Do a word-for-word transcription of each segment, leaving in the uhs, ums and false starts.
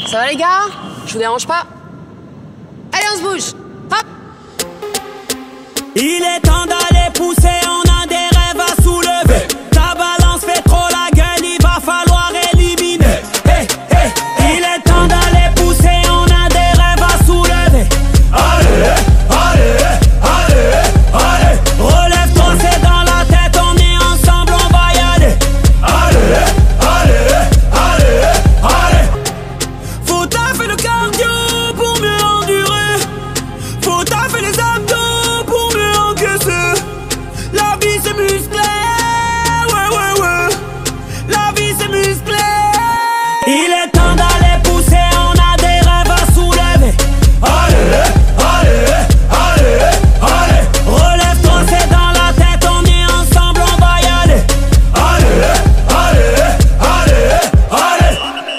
Ça va les gars? Je vous dérange pas? Allez, on se bouge! Hop! Il est temps d'aller pousser, on a des rêves à soulever. Ta balance fait trop la gueule, il va falloir éliminer. Hey, hey. Il est temps d'aller pousser, on a des rêves à soulever. Allez, allez, allez, allez. Relève-toi, c'est dans la tête, on est ensemble, on va y aller. Allez, allez, allez, allez. Faut taffer le cardio pour mieux endurer. Faut taffer les abdos pour mieux encaisser. La vie c'est musclé, ouais ouais ouais. La vie c'est musclé. Il est temps d'aller pousser, on a des rêves à soulever. Allez, allez, allez, allez. Relève-toi, c'est dans la tête, on est ensemble, on va y aller. Allez, allez, allez, allez.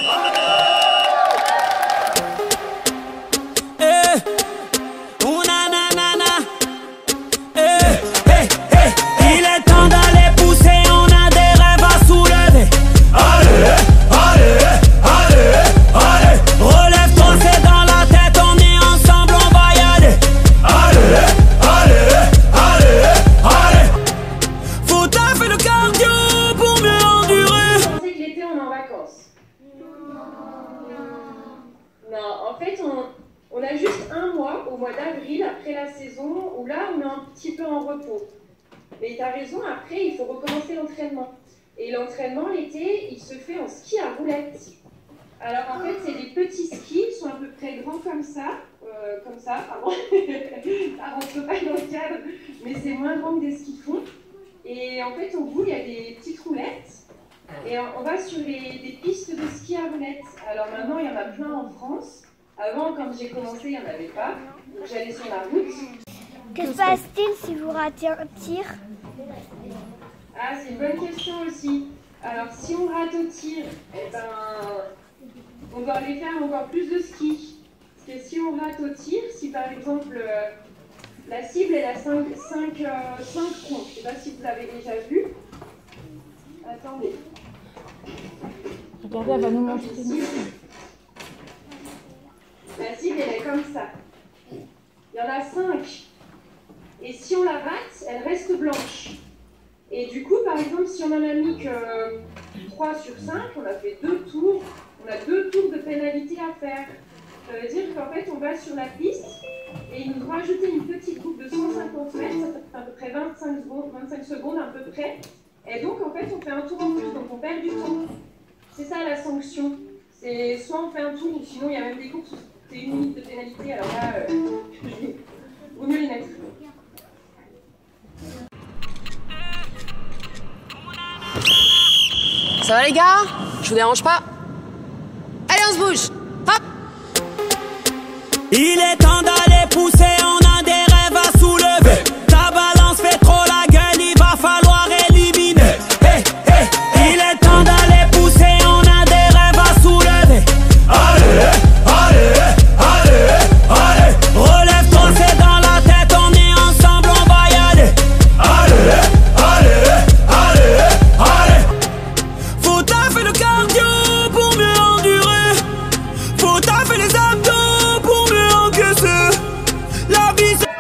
Eh, ouna na na na. Eh, eh, eh. Il est temps d'aller pousser, on a des rêves à soulever. Allez, allez, allez, allez. Relève-toi, c'est dans la tête, on est ensemble, on va y aller. Allez, allez, allez, allez. Faut taffer le cardio pour mieux endurer. Vous pensez que l'été on est en vacances? Non, en fait on, on a juste un mois, au mois d'avril, après la saison, où là on est un petit peu en repos. Mais tu as raison, après il faut recommencer l'entraînement. Et l'entraînement l'été, il se fait en ski à roulettes. Alors en fait c'est des petits skis, ils sont à peu près grands comme ça, euh, comme ça, pardon, ça rentre pas dans le cadre, mais c'est moins grand que des skis de fond. Et en fait au bout il y a des petites roulettes. Et on va sur les, des pistes de ski à roulettes. Alors maintenant, il y en a plein en France. Avant, quand j'ai commencé, il n'y en avait pas. Donc j'allais sur la route. Que se passe-t-il si vous ratez un tir? Ah, c'est une bonne question aussi. Alors si on rate au tir, eh ben, on doit aller faire encore plus de ski. Parce que si on rate au tir, si par exemple euh, la cible elle a cinq troncs, je ne sais pas si vous l'avez déjà vu. Attendez. Regardez, elle va nous montrer. La cible, elle est comme ça. Il y en a cinq. Et si on la rate, elle reste blanche. Et du coup, par exemple, si on en a mis que trois sur cinq, on a fait deux tours. On a deux tours de pénalité à faire. Ça veut dire qu'en fait, on va sur la piste et il nous faut rajouter une petite boucle de cent cinquante mètres. Ça fait à peu près vingt-cinq secondes, vingt-cinq secondes à peu près. Et donc, en fait, on fait un tour en plus, donc on perd du temps. C'est ça la sanction. C'est soit on fait un tour, ou sinon il y a même des courses où c'est une minute de pénalité, alors là, euh, vaut mieux les mettre. Ça va les gars? Je vous dérange pas? Allez, on se bouge! Hop! Il est temps d'aller pousser, on a des rêves à soulever. Ta balance fait trop la gueule, il va falloir éliminer. Hey, hey. Il est temps d'aller pousser, on a des rêves à soulever. Allez, allez, allez, allez. Relève-toi, c'est dans la tête, on est ensemble, on va y aller. Allez, allez, allez, allez. Faut taffer le cardio pour mieux endurer. Faut taffer les abdos pour mieux encaisser. La vie c'est...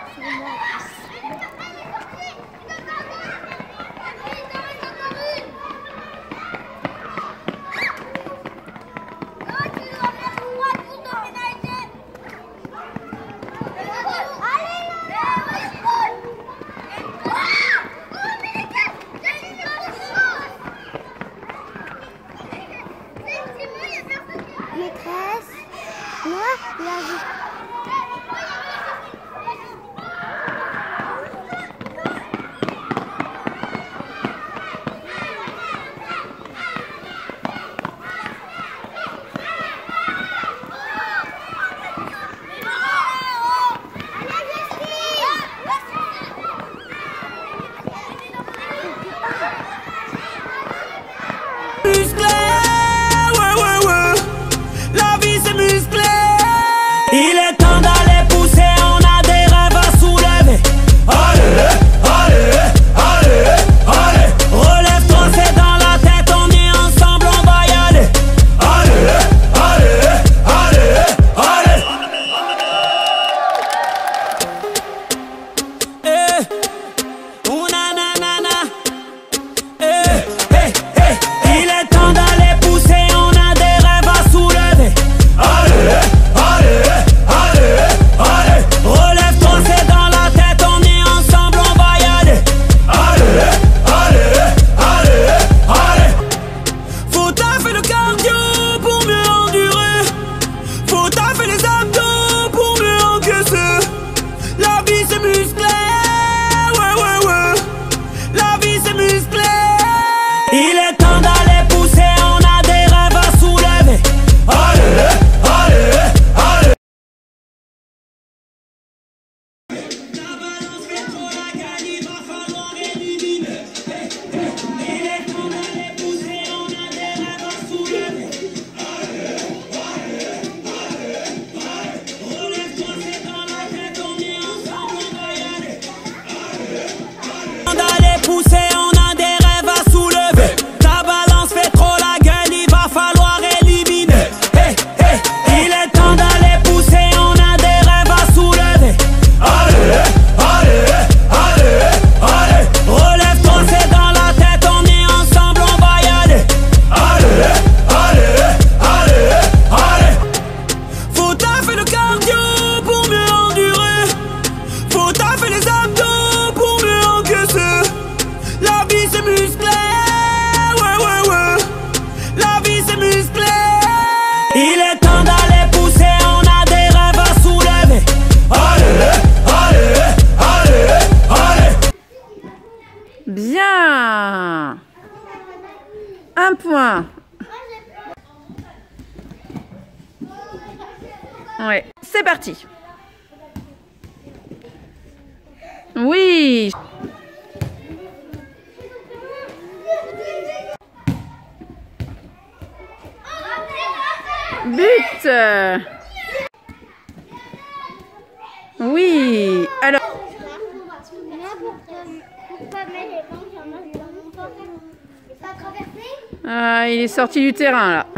Maîtresse, moi, la vie. Musclé, ouais ouais ouais. La vie c'est musclé. Il Un point. Ouais, c'est parti. Oui. But. Oui. Alors. Ah, il est sorti du terrain là.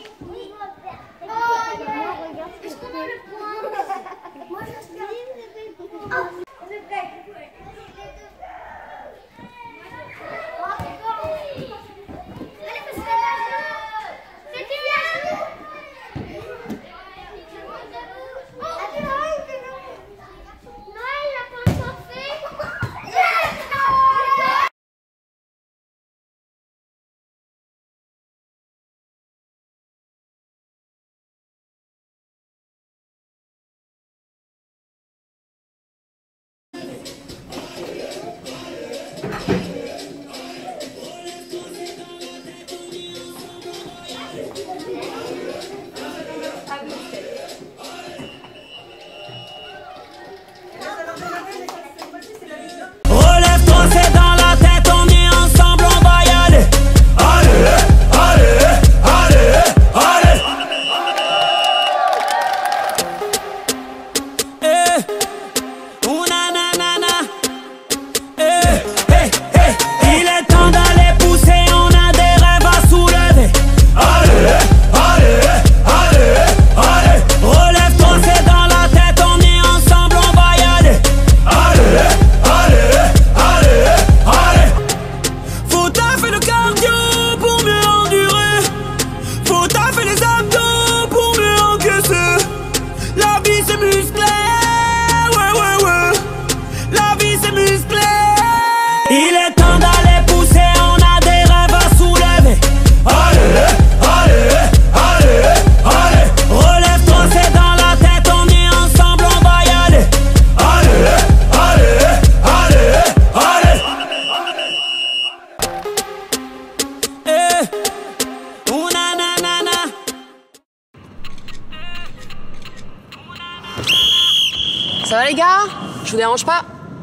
Ça va les gars? Je vous dérange pas?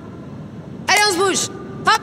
Allez, on se bouge! Hop!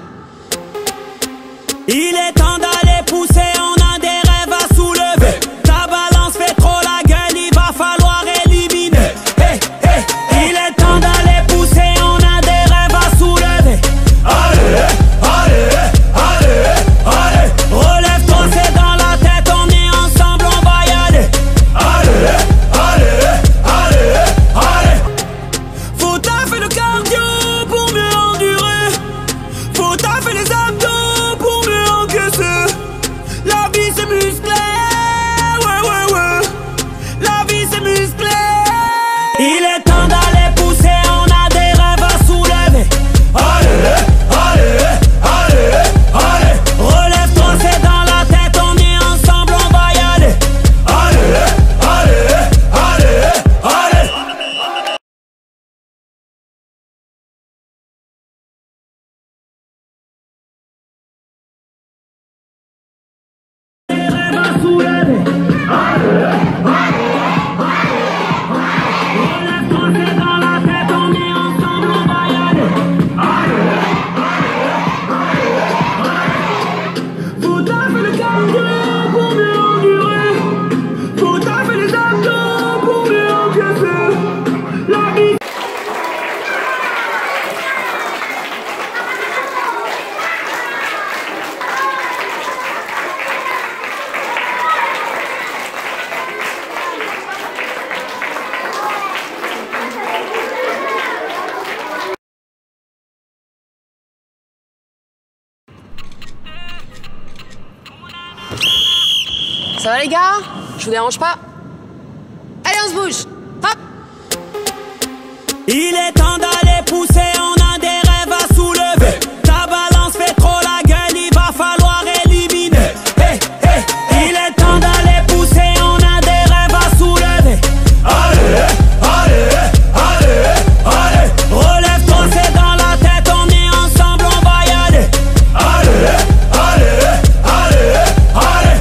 Il est temps d'aller pousser, on a des rêves à soulever. Ta balance fait trop la gueule, il va falloir éliminer. Hey, hey. Il est temps d'aller pousser, on a des rêves à soulever. Allez, allez, allez, allez. Relève-toi, c'est dans la tête, on est ensemble, on va y aller. Allez, allez, allez, allez. Faut taffer le cardio pour mieux endurer. Faut taffer les abdos pour mieux encaisser. La vie c'est musclé, ouais ouais ouais. La vie c'est musclé. Il est temps d'aller pousser, on a des rêves à soulever. Allez, allez, allez, allez. Relève-toi, c'est dans la tête, on est ensemble, on va y aller. Allez, allez, allez, allez. Ça va les gars? Je vous dérange pas? Allez, on se bouge! Hop! Il est temps d'aller pousser, on a des rêves à soulever. Ta balance fait trop la gueule, il va falloir éliminer. Hey, hey. Il est temps d'aller pousser, on a des rêves à soulever. Allez, allez, allez, allez. Relève-toi, c'est dans la tête, on est ensemble, on va y aller. Allez, allez, allez, allez.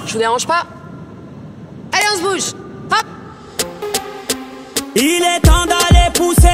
Je vous dérange pas? Allez, on se bouge. Hop! Il est temps d'aller pousser